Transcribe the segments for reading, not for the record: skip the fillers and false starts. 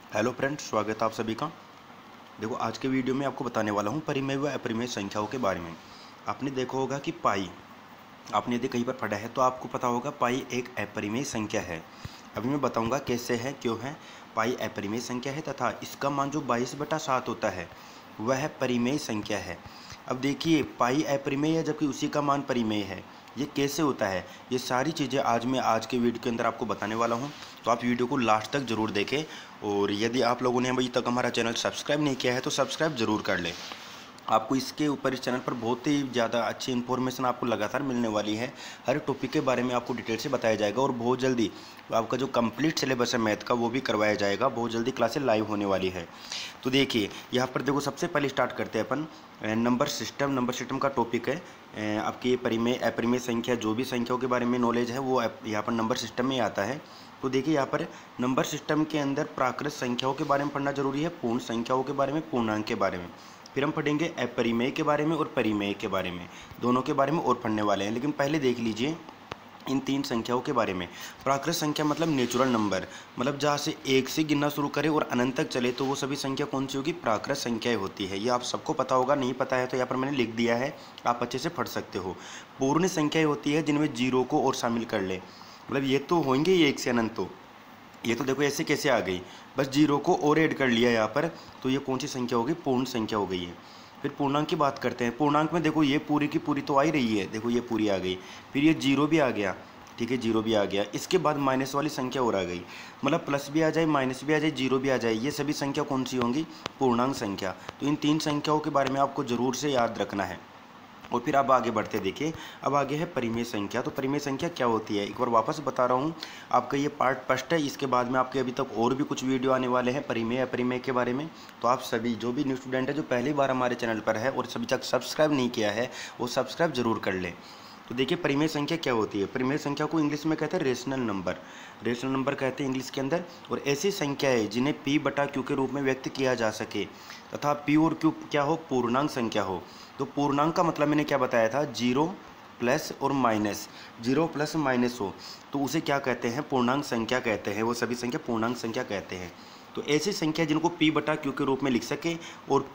Hello friends, स्वागत है आप सभी का। देखो, आज के वीडियो में आपको बताने वाला हूँ परिमेय व अपरिमेय संख्याओं के बारे में। आपने देखा होगा कि पाई, आपने यदि कहीं पर पढ़ा है तो आपको पता होगा पाई एक अपरिमेय संख्या है। अभी मैं बताऊंगा कैसे है, क्यों है। पाई अपरिमेय संख्या है तथा इसका मान जो 22/7 होता है वह परिमेय संख्या है। अब देखिए, पाई अपरिमेय है जबकि उसी का मान परिमेय है। ये कैसे होता है, ये सारी चीज़ें आज के वीडियो के अंदर आपको बताने वाला हूँ। तो आप वीडियो को लास्ट तक ज़रूर देखें, और यदि आप लोगों ने अभी तक हमारा चैनल सब्सक्राइब नहीं किया है तो सब्सक्राइब ज़रूर कर लें। आपको इसके ऊपर इस चैनल पर बहुत ही ज़्यादा अच्छी इन्फॉर्मेशन आपको लगातार मिलने वाली है। हर टॉपिक के बारे में आपको डिटेल से बताया जाएगा, और बहुत जल्दी आपका जो कंप्लीट सिलेबस है मैथ का वो भी करवाया जाएगा। बहुत जल्दी क्लासेस लाइव होने वाली है। तो देखिए, यहाँ पर देखो, सबसे पहले स्टार्ट करते हैं अपन नंबर सिस्टम का टॉपिक है। आपकी परिमेय अपरिमेय संख्या, जो भी संख्याओं के बारे में नॉलेज है वो यहाँ पर नंबर सिस्टम में आता है। तो देखिए, यहाँ पर नंबर सिस्टम के अंदर प्राकृत संख्याओं के बारे में पढ़ना जरूरी है, पूर्ण संख्याओं के बारे में, पूर्णांक के बारे में। फिर हम पढ़ेंगे अपरिमेय के बारे में और परिमेय के बारे में, दोनों के बारे में और पढ़ने वाले हैं। लेकिन पहले देख लीजिए इन तीन संख्याओं के बारे में। प्राकृत संख्या मतलब नेचुरल नंबर, मतलब जहाँ से एक से गिनना शुरू करें और अनंत तक चले तो वो सभी संख्या कौन सी होगी, प्राकृत संख्याएं होती है। ये आप सबको पता होगा, नहीं पता है तो यहाँ पर मैंने लिख दिया है, आप अच्छे से पढ़ सकते हो। पूर्ण संख्याएं होती है जिनमें जीरो को और शामिल कर ले, मतलब ये तो होंगे ही एक से अनंत। तो ये तो देखो ऐसे कैसे आ गई, बस जीरो को और ऐड कर लिया यहाँ पर, तो ये कौन सी संख्या होगी, पूर्ण संख्या हो गई है। फिर पूर्णांक की बात करते हैं। पूर्णांक में देखो ये पूरी की पूरी तो आ ही रही है, देखो ये पूरी आ गई, फिर ये जीरो भी आ गया, ठीक है, जीरो भी आ गया। इसके बाद माइनस वाली संख्या और आ गई, मतलब प्लस भी आ जाए, माइनस भी आ जाए, जीरो भी आ जाए, ये सभी संख्या कौन सी होंगी, पूर्णांक संख्या। तो इन तीन संख्याओं के बारे में आपको जरूर से याद रखना है। और फिर अब आगे बढ़ते देखिए, अब आगे है परिमेय संख्या। तो परिमेय संख्या क्या होती है, एक बार वापस बता रहा हूँ, आपका ये पार्ट फर्स्ट है। इसके बाद में आपके अभी तक और भी कुछ वीडियो आने वाले हैं परिमेय अपरिमेय के बारे में। तो आप सभी जो भी न्यू स्टूडेंट है, जो पहली बार हमारे चैनल पर है और सभी तक सब्सक्राइब नहीं किया है, वो सब्सक्राइब जरूर कर लें। तो देखिए, परिमेय संख्या क्या होती है। परिमेय संख्या को इंग्लिश में कहते हैं रेशनल नंबर, रेशनल नंबर कहते हैं इंग्लिश के अंदर। और ऐसी संख्या है जिन्हें P/Q के रूप में व्यक्त किया जा सके तथा P और Q क्या हो, पूर्णांक संख्या हो। तो पूर्णांक का मतलब मैंने क्या बताया था, जीरो प्लस और माइनस, जीरो प्लस माइनस हो तो उसे क्या कहते हैं, पूर्णांक संख्या कहते हैं। वो सभी संख्या पूर्णांक संख्या कहते हैं। तो ऐसी संख्या जिनको P/Q के रूप में लिख सके, और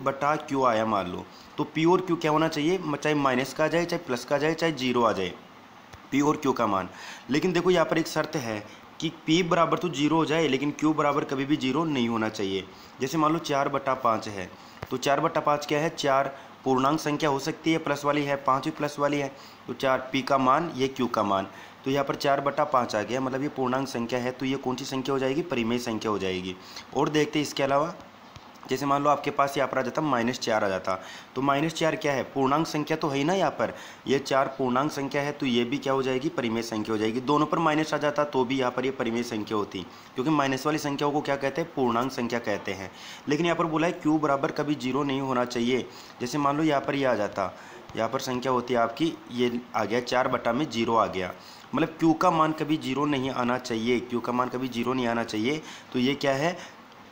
P/Q आया मान लो, तो P और Q क्या होना चाहिए, चाहे माइनस का आ जाए, चाहे प्लस का आ जाए, चाहे जीरो आ जाए, P और Q का मान। लेकिन देखो यहाँ पर एक शर्त है कि P बराबर तो जीरो हो जाए, लेकिन Q बराबर कभी भी जीरो नहीं होना चाहिए। जैसे मान लो 4/5 है, तो 4/5 क्या है, 4 पूर्णांक संख्या हो सकती है, प्लस वाली है, 5 भी प्लस वाली है। तो 4 P का मान, ये Q का मान, तो यहाँ पर 4/5 आ गया, मतलब ये पूर्णांक संख्या है। तो ये कौन सी संख्या हो जाएगी, परिमेय संख्या हो जाएगी। और देखते हैं इसके अलावा, जैसे मान लो आपके पास यहाँ पर आ जाता -4 आ जाता, तो -4 क्या है, पूर्णांक संख्या तो है ही ना यहाँ पर, ये 4 पूर्णांक संख्या है, तो ये भी क्या हो जाएगी, परिमेय संख्या हो जाएगी। दोनों पर माइनस आ जाता तो भी यहाँ पर ये परिमेय संख्या होती, क्योंकि माइनस वाली संख्याओं को क्या कहते हैं, पूर्णांक संख्या कहते हैं। लेकिन यहाँ पर बोला है Q बराबर कभी जीरो नहीं होना चाहिए। जैसे मान लो यहाँ पर ये आ जाता, यहाँ पर संख्या होती है आपकी, ये आ गया 4/0 आ गया, मतलब Q का मान कभी जीरो नहीं आना चाहिए, Q का मान कभी जीरो नहीं आना चाहिए। तो ये क्या है,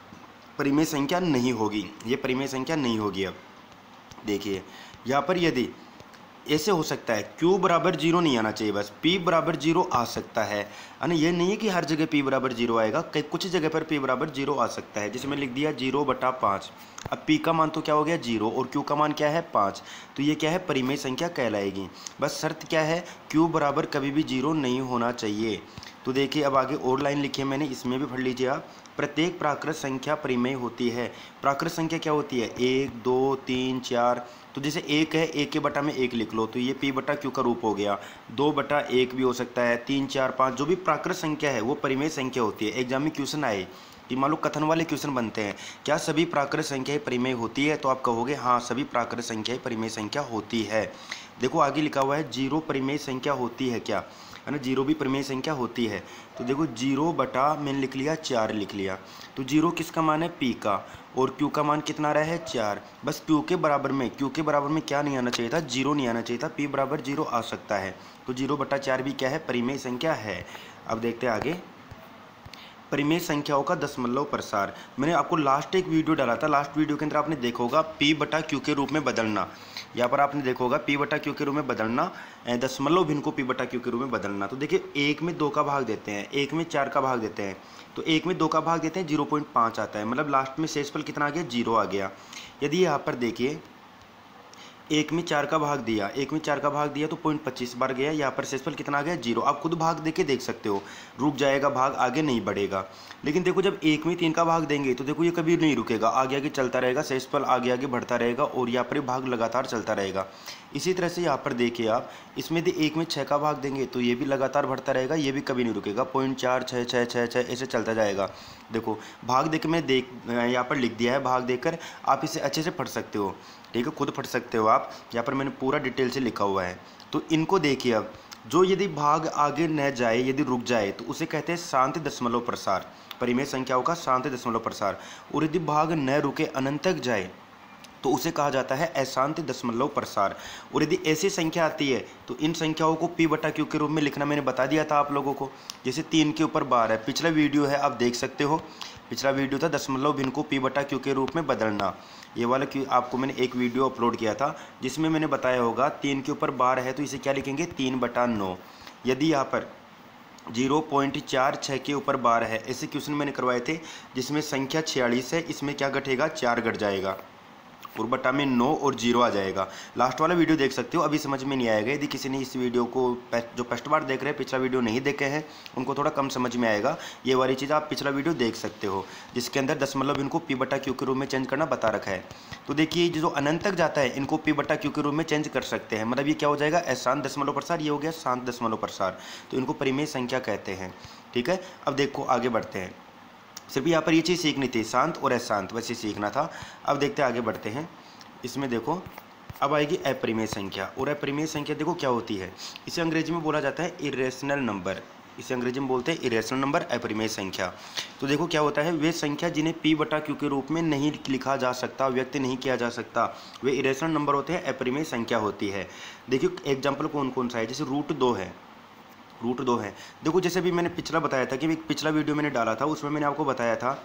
परिमेय संख्या नहीं होगी, ये परिमेय संख्या नहीं होगी। अब देखिए यहाँ पर यदि ऐसे हो सकता है, Q बराबर जीरो नहीं आना चाहिए, बस P बराबर जीरो आ सकता है ना। ये नहीं है कि हर जगह P बराबर जीरो आएगा, कई कुछ जगह पर P बराबर जीरो आ सकता है। जैसे मैं लिख दिया 0/5, अब P का मान तो क्या हो गया, जीरो, और Q का मान क्या है, 5, तो ये क्या है, परिमेय संख्या कहलाएगी। बस शर्त क्या है, Q बराबर कभी भी जीरो नहीं होना चाहिए। तो देखिए, अब आगे और लाइन लिखी है मैंने, इसमें भी पढ़ लीजिए आप। प्रत्येक प्राकृत संख्या परिमेय होती है। प्राकृत संख्या क्या होती है, 1 2 3 4, तो जैसे 1 है, 1 के बटा में 1 लिख लो, तो ये P/Q का रूप हो गया। 2/1 भी हो सकता है, 3 4 5, जो भी प्राकृत संख्या है वो परिमेय संख्या होती है। एग्जाम में क्वेश्चन आए कि मान लो कथन वाले क्वेश्चन बनते हैं, क्या सभी प्राकृत संख्याएं परिमेय होती है, तो आप कहोगे हाँ, सभी प्राकृत संख्याएं परिमेय संख्या होती है। देखो आगे लिखा हुआ है, जीरो परिमेय संख्या होती है क्या, है ना, जीरो भी परिमेय संख्या होती है। तो देखो 0 मैंने लिख लिया, 4 लिख लिया, तो जीरो किसका मान है, P का, और Q का मान कितना रहा है, 4। बस Q के बराबर में क्या नहीं आना चाहिए था, जीरो नहीं आना चाहिए था, P बराबर जीरो आ सकता है। तो 0/4 भी क्या है, परिमेय संख्या है। अब देखते हैं आगे, परिमेय संख्याओं का दशमलव प्रसार। मैंने आपको लास्ट एक वीडियो डाला था, लास्ट वीडियो के अंदर आपने देखा होगा P/Q के रूप में बदलना। यहाँ पर आपने देखा होगा पी बटा क्यू के रूप में बदलना, दशमलव भिन्न को पी बटा क्यू के रूप में बदलना। तो देखिए 1 में 2 का भाग देते हैं, 1 में 4 का भाग देते हैं, तो 1 में 2 का भाग देते हैं 0.5 आता है, मतलब लास्ट में शेषफल कितना आ गया, 0 आ गया। यदि यहाँ पर देखिए 1 में 4 का भाग दिया, 1 में 4 का भाग दिया तो 0.25 बार गया, यहाँ पर शेषफल कितना आ गया, 0। आप खुद भाग देके देख सकते हो, रुक जाएगा भाग, आगे नहीं बढ़ेगा। लेकिन देखो जब 1 में 3 का भाग देंगे तो देखो ये कभी नहीं रुकेगा, आगे आगे चलता रहेगा, शेषफल आगे आगे बढ़ता रहेगा और यहाँ पर भाग लगातार चलता रहेगा। इसी तरह से यहाँ पर देखिए आप, इसमें यदि 1 में 6 का भाग देंगे तो ये भी लगातार बढ़ता रहेगा, ये भी कभी नहीं रुकेगा, 0.4 6 6 6 6 ऐसे चलता जाएगा। देखो भाग देख मैं यहाँ पर लिख दिया है, भाग देकर आप इसे अच्छे से पढ़ सकते हो, ठीक है, खुद पढ़ सकते हो आप, यहाँ पर मैंने पूरा डिटेल से लिखा हुआ है। तो इनको देखिए अब, जो यदि भाग आगे न जाए, यदि रुक जाए तो उसे कहते हैं शांत दशमलव प्रसार, परिमेय संख्याओं का शांत दशमलव प्रसार। और यदि भाग न रुके, अनंत तक जाए तो उसे कहा जाता है अशांत दशमलव प्रसार। और यदि ऐसी संख्या आती है तो इन संख्याओं को पी बटा क्यू के रूप में लिखना मैंने बता दिया था आप लोगों को। जैसे 3 के ऊपर 12 है, पिछला वीडियो है आप देख सकते हो, पिछला वीडियो था दशमलव भिन्न को पी बटा क्यू के रूप में बदलना। ये वाला क्यू आपको मैंने एक वीडियो अपलोड किया था जिसमें मैंने बताया होगा 3 के ऊपर 12 है तो इसे क्या लिखेंगे, 3/9। यदि यहाँ पर 0.46 के ऊपर 12 है, ऐसे क्वेश्चन मैंने करवाए थे जिसमें संख्या 46 है, इसमें क्या घटेगा, 4 घट जाएगा और बटा में 9 और 0 आ जाएगा। लास्ट वाला वीडियो देख सकते हो, अभी समझ में नहीं आएगा। यदि किसी ने इस वीडियो को जो फर्स्ट बार देख रहे हैं, पिछला वीडियो नहीं देखे हैं, उनको थोड़ा कम समझ में आएगा। ये वाली चीज़ आप पिछला वीडियो देख सकते हो जिसके अंदर दशमलव इनको पी बटा क्यू के रूप में चेंज करना बता रखा है। तो देखिए जो अनंत तक जाता है इनको पी बटा क्यू के रूप में चेंज कर सकते हैं, मतलब ये क्या हो जाएगा, अशांत दशमलव प्रसार, ये हो गया शांत दशमलव प्रसार। तो इनको परिमेय संख्या कहते हैं, ठीक है। अब देखो आगे बढ़ते हैं, सिर्फ यहाँ पर ये चीज़ सीखनी थी, शांत और अशांत, वैसे सीखना था। अब देखते हैं आगे बढ़ते हैं। इसमें देखो अब आएगी अपरिमेय संख्या, और अपरिमेय संख्या देखो क्या होती है, इसे अंग्रेजी में बोला जाता है इरेशनल नंबर, इसे अंग्रेजी में बोलते हैं इरेशनल नंबर, अपरिमेय संख्या। तो देखो क्या होता है, वे संख्या जिन्हें पी बटा क्यू के रूप में नहीं लिखा जा सकता, व्यक्त नहीं किया जा सकता, वे इरेशनल नंबर होते हैं, अपरिमेय संख्या होती है। देखिए एग्जाम्पल कौन कौन सा है, जैसे √2 है, √2 है। देखो जैसे भी मैंने पिछला बताया था कि पिछला वीडियो मैंने डाला था उसमें मैंने आपको बताया था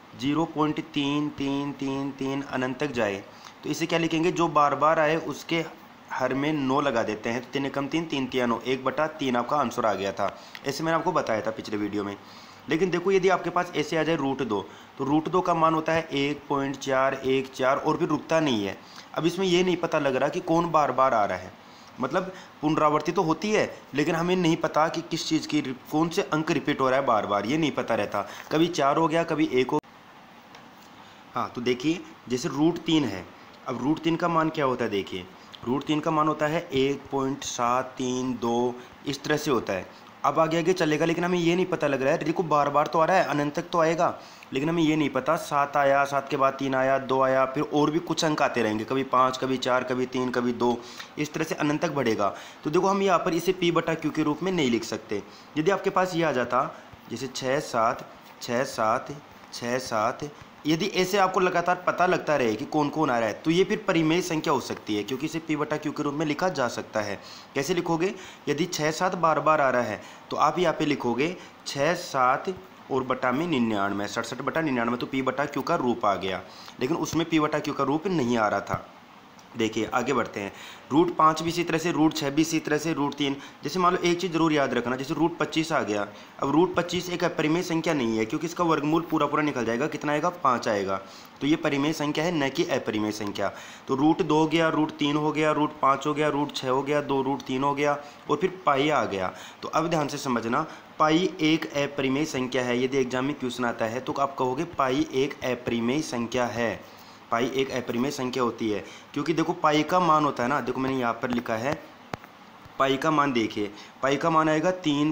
0.3333 अनंत तक जाए तो इसे क्या लिखेंगे, जो बार बार आए उसके हर में 9 लगा देते हैं, 3 एकम 3 3 3 9, 1/3 आपका आंसर आ गया था। ऐसे मैंने आपको बताया था पिछले वीडियो में। लेकिन देखो यदि आपके पास ऐसे आ जाए √2, तो √2 का मान होता है 1.414 और भी रुकता नहीं है। अब इसमें ये नहीं पता लग रहा कि कौन बार बार आ रहा है, मतलब पुनरावृत्ति तो होती है लेकिन हमें नहीं पता कि किस चीज़ की कौन से अंक रिपीट हो रहा है बार बार, ये नहीं पता रहता, कभी 4 हो गया कभी 1 हो। हाँ तो देखिए जैसे √3 है, अब √3 का मान क्या होता है, देखिए √3 का मान होता है 1.732, इस तरह से होता है। अब आगे आगे चलेगा लेकिन हमें ये नहीं पता लग रहा है, देखो बार बार तो आ रहा है, अनंत तक तो आएगा, लेकिन हमें ये नहीं पता 7 आया, 7 के बाद 3 आया, 2 आया, फिर और भी कुछ अंक आते रहेंगे, कभी 5 कभी 4 कभी 3 कभी 2, इस तरह से अनंत तक बढ़ेगा। तो देखो हम यहाँ पर इसे पी बटा क्यू के रूप में नहीं लिख सकते। यदि आपके पास ये आ जाता जैसे 6 7 6 7 6 7, यदि ऐसे आपको लगातार पता लगता रहे कि कौन कौन आ रहा है तो ये फिर परिमेय संख्या हो सकती है, क्योंकि इसे पी बटा क्यू के रूप में लिखा जा सकता है। कैसे लिखोगे, यदि 6 7 बार बार आ रहा है तो आप यहाँ पे लिखोगे 6 7 और बटा में 99, 67/99, तो पी बटा क्यू का रूप आ गया, लेकिन उसमें पी बटा क्यू का रूप नहीं आ रहा था। देखिए आगे बढ़ते हैं, √5 भी इसी तरह से, √6 भी इसी तरह से, √3। जैसे मान लो एक चीज़ जरूर याद रखना, जैसे √25 आ गया, अब √25 एक अपरिमेय संख्या नहीं है क्योंकि इसका वर्गमूल पूरा पूरा निकल जाएगा, कितना आएगा, 5 आएगा, तो ये परिमेय संख्या है न कि अपरिमेय संख्या। तो √2 हो गया, √3 हो गया, √5 हो गया, √6 हो गया, 2 √3 हो गया और फिर पाई आ गया। तो अब ध्यान से समझना, पाई एक अपरिमेय संख्या है। यदि एग्जाम में क्वेश्चन आता है तो आप कहोगे पाई एक अपरिमेय संख्या है, पाई एक अपरिमेय संख्या होती है, क्योंकि देखो पाई का मान होता है ना, देखो मैंने यहाँ पर लिखा है पाई का मान, देखिए पाई का मान आएगा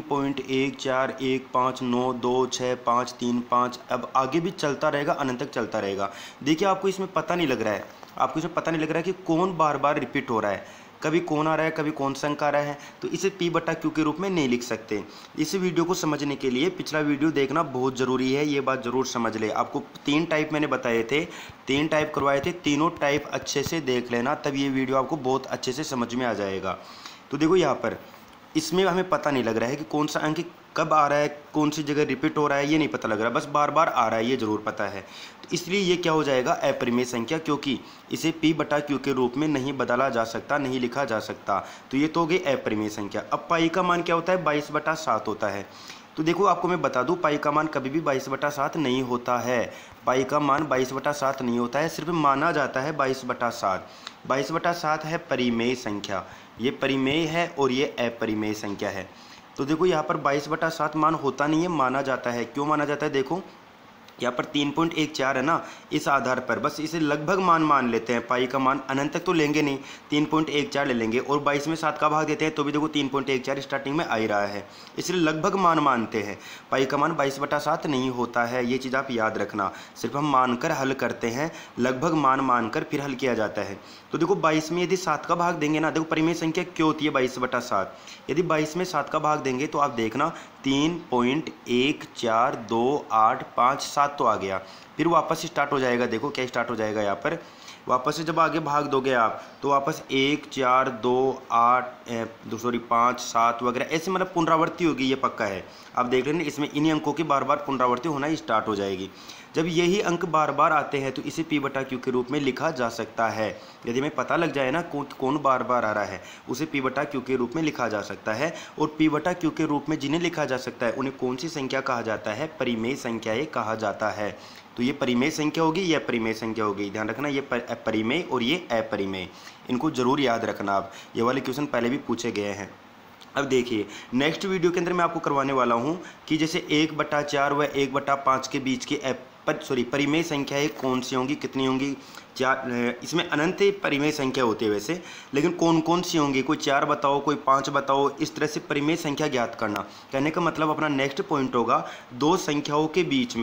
3.14159265335। अब आगे भी चलता रहेगा, अनंत तक चलता रहेगा। देखिए आपको इसमें पता नहीं लग रहा है, आपको इसमें पता नहीं लग रहा है कि कौन बार बार रिपीट हो रहा है, कभी कौन आ रहा है कभी कौन सा अंक आ रहा है, तो इसे पी बटा क्यू के रूप में नहीं लिख सकते। इस वीडियो को समझने के लिए पिछला वीडियो देखना बहुत ज़रूरी है, ये बात ज़रूर समझ ले। आपको 3 टाइप मैंने बताए थे, 3 टाइप करवाए थे, तीनों टाइप अच्छे से देख लेना, तब ये वीडियो आपको बहुत अच्छे से समझ में आ जाएगा। तो देखो यहाँ पर इसमें हमें पता नहीं लग रहा है कि कौन सा अंक कब आ रहा है, कौन सी जगह रिपीट हो रहा है, ये नहीं पता लग रहा, बस बार बार आ रहा है ये ज़रूर पता है। तो इसलिए ये क्या हो जाएगा, अपरिमेय संख्या, क्योंकि इसे P/Q के रूप में नहीं बदला जा सकता, नहीं लिखा जा सकता। तो ये तो हो गई अपरिमेय संख्या। अब पाई का मान क्या होता है, 22/7 होता है। तो देखो आपको मैं बता दूं, पाई का मान कभी भी 22/7 नहीं होता है। पाई का मान 22/7 नहीं होता है, सिर्फ माना जाता है 22/7। 22/7 है परिमेय संख्या, ये परिमेय है और ये अपरिमेय संख्या है। तो देखो यहाँ पर 22/7 मान होता नहीं है, माना जाता है। क्यों माना जाता है, देखो यहाँ पर 3.14 है ना, इस आधार पर बस इसे लगभग मान लेते हैं। पाई का मान अनंत तक तो लेंगे नहीं, 3.14 ले लेंगे और 22 में 7 का भाग देते हैं तो भी देखो 3.14 स्टार्टिंग में आ ही रहा है, इसलिए लगभग मान मानते हैं। पाई का मान 22/7 नहीं होता है, ये चीज़ आप याद रखना। सिर्फ हम मानकर हल करते हैं, लगभग मान मानकर फिर हल किया जाता है। तो देखो 22 में यदि 7 का भाग देंगे ना, देखो परिमेय संख्या क्यों होती है 22/7। यदि 22 में 7 का भाग देंगे तो आप देखना 3.142857 तो आ गया, फिर वापस स्टार्ट हो जाएगा। देखो क्या स्टार्ट हो जाएगा यहाँ पर, वापस से जब आगे भाग दोगे आप तो वापस 1 4 2 8 5 7 वगैरह ऐसे मतलब पुनरावृत्ति होगी, ये पक्का है। आप देख लेना, इसमें इन्हीं अंकों की बार बार पुनरावृत्ति होना स्टार्ट हो जाएगी। जब यही अंक बार बार आते हैं तो इसे P/Q के रूप में लिखा जा सकता है। यदि हमें पता लग जाए ना कौन बार बार आ रहा है, उसे P/Q के रूप में लिखा जा सकता है। और P/Q के रूप में जिन्हें लिखा जा सकता है उन्हें कौन सी संख्या कहा जाता है, परिमेय संख्याएं कहा जाता है। तो ये परिमेय संख्या होगी, ये अपरिमेय संख्या होगी। ध्यान रखना, ये परिमेय और ये अपरिमेय, इनको जरूर याद रखना आप, ये वाले क्वेश्चन पहले भी पूछे गए हैं। अब देखिए नेक्स्ट वीडियो के अंदर मैं आपको करवाने वाला हूँ कि जैसे 1/4 व 1/5 के बीच की परिमेय संख्याएं कौन सी होंगी, कितनी होंगी। इसमें अनंत परिमेय संख्या होती है वैसे, लेकिन कौन कौन सी होंगी, कोई 4 बताओ, कोई 5 बताओ, इस तरह से परिमेय संख्या ज्ञात करना। कहने का मतलब अपना नेक्स्ट पॉइंट होगा दो संख्याओं के बीच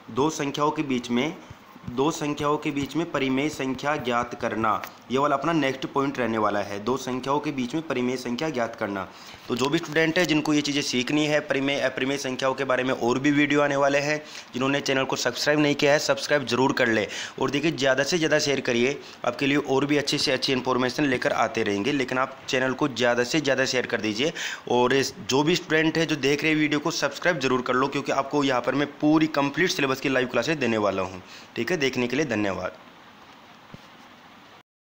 में परिमेय संख्या ज्ञात करना। ये वाला अपना नेक्स्ट पॉइंट रहने वाला है, दो संख्याओं के बीच में परिमेय संख्या ज्ञात करना। तो जो भी स्टूडेंट है जिनको ये चीज़ें सीखनी है, परिमेय अपरिमेय संख्याओं के बारे में और भी वीडियो आने वाले हैं। जिन्होंने चैनल को सब्सक्राइब नहीं किया है, सब्सक्राइब जरूर कर ले। और देखिए ज़्यादा से ज़्यादा शेयर करिए, आपके लिए और भी अच्छी से अच्छी इन्फॉर्मेशन लेकर आते रहेंगे। लेकिन आप चैनल को ज़्यादा से ज़्यादा शेयर कर दीजिए। और जो भी स्टूडेंट है जो देख रहे वीडियो को सब्सक्राइब जरूर कर लो, क्योंकि आपको यहाँ पर मैं पूरी कंप्लीट सिलेबस की लाइव क्लासेस देने वाला हूँ। ठीक है, देखने के लिए धन्यवाद।